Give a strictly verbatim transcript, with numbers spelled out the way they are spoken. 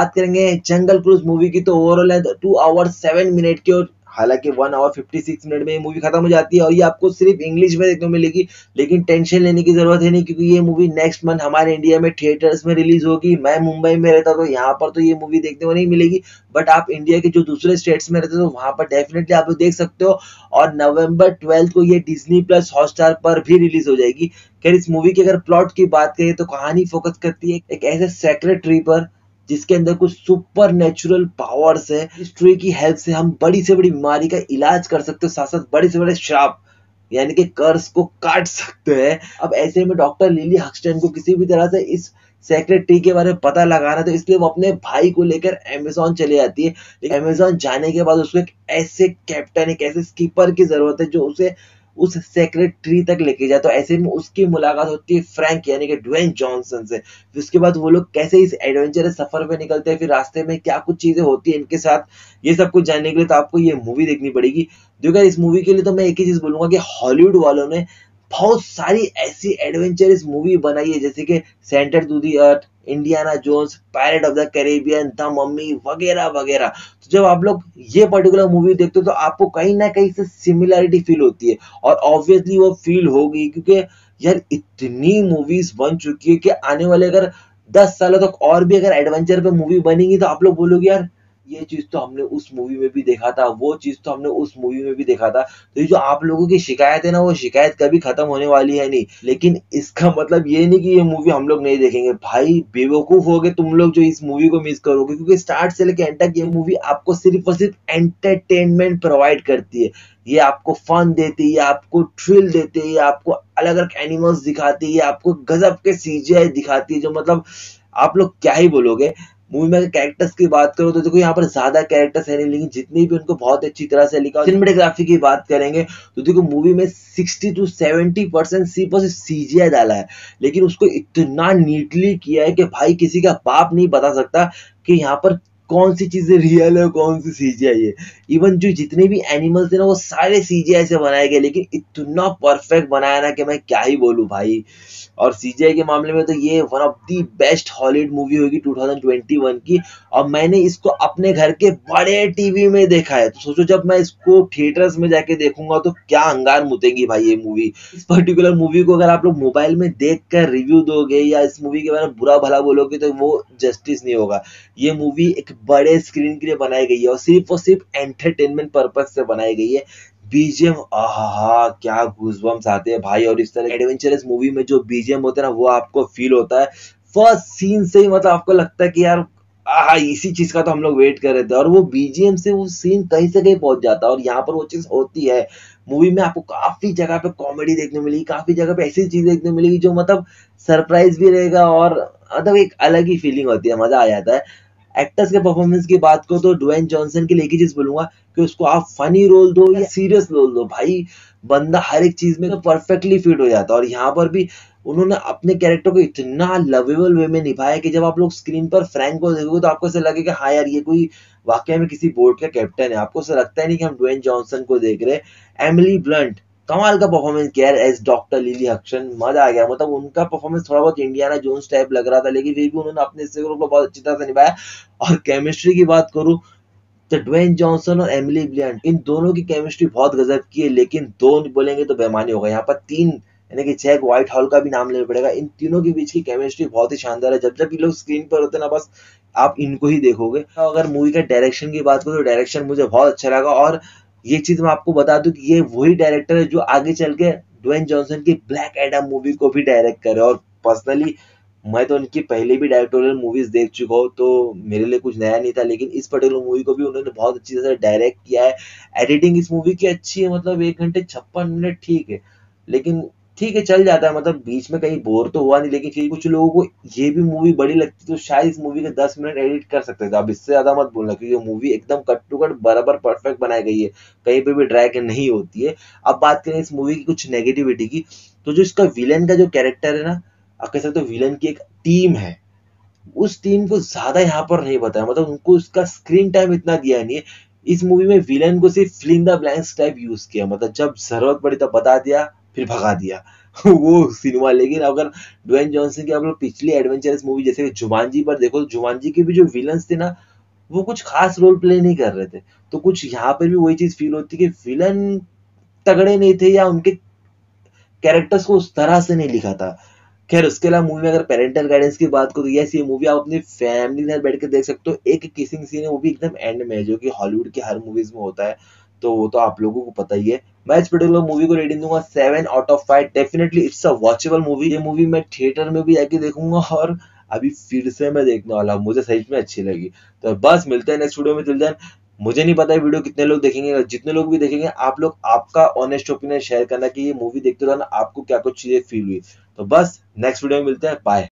बात करेंगे जंगल cruise movie की, तो ओवरऑल है टू आवर सेवन मिनट की, और हालांकि one hour fifty six minute में ये मूवी खत्म हो जाती है और ये आपको सिर्फ इंग्लिश में देखने को मिलेगी। लेकिन टेंशन लेने की जरूरत है नहीं, क्योंकि ये मूवी नेक्स्ट मंथ हमारे इंडिया में थिएटर्स में रिलीज होगी। मैं मुंबई में रहता तो यहाँ पर तो ये मूवी देखने को नहीं मिलेगी, बट आप इंडिया के जो दूसरे स्टेट्स में रहते हो तो वहां पर डेफिनेटली आप लोग देख सकते हो। और नवंबर ट्वेल्थ को ये डिज्नी प्लस हॉटस्टार पर भी रिलीज हो जाएगी। खैर, इस मूवी की अगर प्लॉट की बात करें तो कहानी फोकस करती है एक ऐसे सेक्रेटरी पर जिसके अंदर कुछ सुपर नेचुरल पावर्स है। इस ट्री की हेल्प से हम बड़ी से बड़ी बीमारी का इलाज कर सकते हो, साथ साथ बड़े से बड़े श्राप यानी कि कर्स को काट सकते हैं। अब ऐसे में डॉक्टर लिली हक्स्टन को किसी भी तरह से इस सेक्रेट ट्री के बारे में पता लगाना, तो इसलिए वो अपने भाई को लेकर अमेज़न चले जाती है। लेकिन अमेज़न जाने के बाद उसको एक ऐसे कैप्टन, एक ऐसे स्कीपर की जरूरत है जो उसे उस सेक्रेट ट्री तक लेके जाए। तो ऐसे में उसकी मुलाकात होती है फ्रैंक यानी कि ड्वेन जॉनसन से। फिर उसके बाद वो लोग कैसे इस एडवेंचरस सफर पे निकलते हैं, फिर रास्ते में क्या कुछ चीजें होती है इनके साथ, ये सब कुछ जानने के लिए तो आपको ये मूवी देखनी पड़ेगी। देखो इस मूवी के लिए तो मैं एक ही चीज बोलूंगा कि हॉलीवुड वालों ने बहुत सारी ऐसी एडवेंचरस मूवी बनाई है, जैसे कि centre to the earth, Indiana Jones, pirate of the Caribbean, the mummy वगैरह वगैरह। तो जब आप लोग ये पर्टिकुलर मूवी देखते हो तो आपको कहीं ना कहीं से सिमिलरिटी फील होती है, और ऑब्वियसली वो फील होगी क्योंकि यार इतनी मूवीज बन चुकी है कि आने वाले अगर दस सालों तक और भी अगर एडवेंचर पे मूवी बनेगी तो आप लोग बोलोगे यार ये चीज तो हमने उस मूवी में भी देखा था, वो चीज तो हमने उस मूवी में भी देखा था। तो ये जो आप लोगों की शिकायत है ना, वो शिकायत कभी खत्म होने वाली है नहीं। लेकिन इसका मतलब ये नहीं कि ये मूवी हम लोग नहीं देखेंगे। भाई बेवकूफ हो गए तुम लोग जो इस मूवी को मिस करोगे, क्योंकि स्टार्ट से लेकर एंड तक ये मूवी आपको सिर्फ और सिर्फ एंटरटेनमेंट प्रोवाइड करती है। ये आपको फन देती है, आपको थ्रिल देती है, आपको अलग अलग एनिमल्स दिखाती है, आपको गजब के सीजीआई दिखाती है, जो मतलब आप लोग क्या ही बोलोगे। मूवी में कैरेक्टर्स की बात करो तो देखो यहाँ पर ज्यादा कैरेक्टर्स है नहीं, लेकिन जितने भी उनको बहुत अच्छी तरह से लिखा। सिनेमेटोग्राफी की बात करेंगे तो देखो मूवी में सिक्सटी टू सेवेंटी परसेंट सिर्फ और सिर्फ सीजीआई डाला है, लेकिन उसको इतना नीटली किया है कि भाई किसी का बाप नहीं बता सकता कि यहाँ पर कौन सी चीजें रियल है कौन सी सीजीआई है। इवन जो जितने भी एनिमल्स है ना वो सारे सीजीआई से बनाए गए, लेकिन इतना परफेक्ट बनाया ना कि मैं क्या ही बोलूं भाई। और सीजीआई के मामले में तो ये one of the best Hollywood movie होगी टू थाउजेंड ट्वेंटी वन की, और मैंने इसको अपने घर के बड़े टीवी में देखा है। तो सोचो जब मैं इसको थिएटर्स में जाके देखूंगा तो क्या अंगार मुतेगी भाई ये मूवी। इस पर्टिकुलर मूवी को अगर आप लोग मोबाइल में देख कर रिव्यू दोगे या इस मूवी के बारे में बुरा भला बोलोगे तो वो जस्टिस नहीं होगा। ये मूवी एक बड़े स्क्रीन के लिए बनाई गई है और सिर्फ और सिर्फ एंटरटेनमेंट पर्पज से बनाई गई है। बीजीएम आहा क्या गूज़बम्प्स आते हैं भाई, और इस तरह एडवेंचरस मूवी में जो बीजीएम होते हैं ना वो आपको फील होता है फर्स्ट सीन से ही। मतलब आपको लगता है कि यार आहा इसी चीज का तो हम लोग वेट कर रहे थे, और वो बीजीएम से वो सीन कहीं से कहीं पहुंच जाता है। और यहाँ पर वो चीज होती है मूवी में, आपको काफी जगह पे कॉमेडी देखने मिलेगी, काफी जगह पे ऐसी चीज देखने मिलेगी जो मतलब सरप्राइज भी रहेगा, और मतलब एक अलग ही फीलिंग होती है, मजा आ जाता है। एक्टर्स के परफॉर्मेंस की बात करो तो ड्वेन जॉनसन के लिए एक ही चीज बोलूंगा कि उसको आप फनी रोल दो या सीरियस रोल दो, भाई बंदा हर एक चीज में तो परफेक्टली फिट हो जाता है। और यहाँ पर भी उन्होंने अपने कैरेक्टर को इतना लवेबल वे में निभाया कि जब आप लोग स्क्रीन पर फ्रैंक को देखोगे तो आपको ऐसा लगेगा हाँ यार ये कोई वाकई में किसी बोर्ड का कैप्टन है। आपको ऐसा लगता है नहीं कि हम ड्वेन जॉनसन को देख रहे हैं। एमिली ब्लंट कमाल का परफॉर्मेंस किया है एज डॉक्टर लिली हक्सन, मजा आ गया। मतलब उनका परफॉर्मेंस थोड़ा बहुत इंडियाना जोन्स टाइप लग रहा था, लेकिन फिर भी उन्होंने अपने हिस्से को बहुत अच्छी तरह से निभाया। और केमिस्ट्री की बात करूं तो ड्वेन जॉनसन और एमिली ब्लंट इन दोनों की केमिस्ट्री बहुत गजब की है, लेकिन दो बोलेंगे तो बेमानी होगा। यहाँ पर तीन यानी कि जैक व्हाइट हॉल का भी नाम लेना पड़ेगा। इन तीनों के बीच की केमिस्ट्री बहुत ही शानदार है। जब जब ये लोग स्क्रीन पर होते हैं ना बस आप इनको ही देखोगे। अगर मूवी का डायरेक्शन की बात करूं तो डायरेक्शन मुझे बहुत अच्छा लगा, और ये चीज मैं आपको बता दूं कि ये वही डायरेक्टर है जो आगे चल के ड्वेन जॉनसन की ब्लैक एडम मूवी को भी डायरेक्ट करे। और पर्सनली मैं तो उनकी पहले भी डायरेक्टोरियल मूवीज देख चुका हूँ, तो मेरे लिए कुछ नया नहीं था, लेकिन इस पर्टिकुलर मूवी को भी उन्होंने बहुत अच्छी तरह से डायरेक्ट किया है। एडिटिंग इस मूवी की अच्छी है, मतलब एक घंटे छप्पन मिनट ठीक है, लेकिन ठीक है चल जाता है, मतलब बीच में कहीं बोर तो हुआ नहीं। लेकिन फिर कुछ लोगों को ये भी मूवी बड़ी लगती तो शायद इस मूवी के दस मिनट एडिट कर सकते थे। अब इससे ज्यादा मत बोलना, क्योंकि मूवी एकदम कट टू कट बराबर परफेक्ट बनाई गई है, कहीं पे भी ड्रैग नहीं होती है। अब बात करें इस मूवी की कुछ नेगेटिविटी की, तो जो इसका विलेन का जो कैरेक्टर है ना, आप कह सकते हो विलेन की एक टीम है, उस टीम को ज्यादा यहाँ पर नहीं बताया, मतलब उनको उसका स्क्रीन टाइम इतना दिया नहीं है। इस मूवी में विलेन को सिर्फ fill in the blanks type use किया, मतलब जब जरूरत पड़ी तब बता दिया फिर भगा दिया। वो सिनेमा। लेकिन अगर ड्वेन जॉनसन की आप लोग पिछली एडवेंचरस मूवी जैसे जुमानजी पर देखो, तो जुमानजी के भी जो विलन्स थे ना, वो कुछ खास रोल प्ले नहीं कर रहे थे। तो कुछ यहाँ पर भी वही चीज फील होती है कि विलन तगड़े नहीं थे या उनके कैरेक्टर्स को उस तरह से नहीं लिखा था। खैर उसके अलावा मूवी में अगर पेरेंटल गाइडेंस की बात करूँ, यस ये मूवी आप अपनी फैमिली के साथ बैठ के देख सकते हो। एक किसिंग सीन है वो भी एकदम एंड में है, जो कि हॉलीवुड की हर मूवीज में होता है, तो वो तो आप लोगों को पता ही है। मैं इस पर्टिकुलर मूवी को रेटिंग दूंगा seven out of five. Definitely it's a watchable movie. ये मूवी मैं थिएटर में भी जाके देखूंगा और अभी फिर से मैं देखने वाला हूँ, मुझे सही में अच्छी लगी। तो बस मिलते हैं नेक्स्ट वीडियो में, टिल देन मुझे नहीं पता है वीडियो कितने लोग देखेंगे, जितने लोग भी देखेंगे आप लोग आपका ऑनेस्ट ओपिनियन शेयर करना कि ये मूवी देखते दौरान आपको क्या कुछ चीजें फील हुई। तो बस नेक्स्ट वीडियो में मिलते हैं, बाय।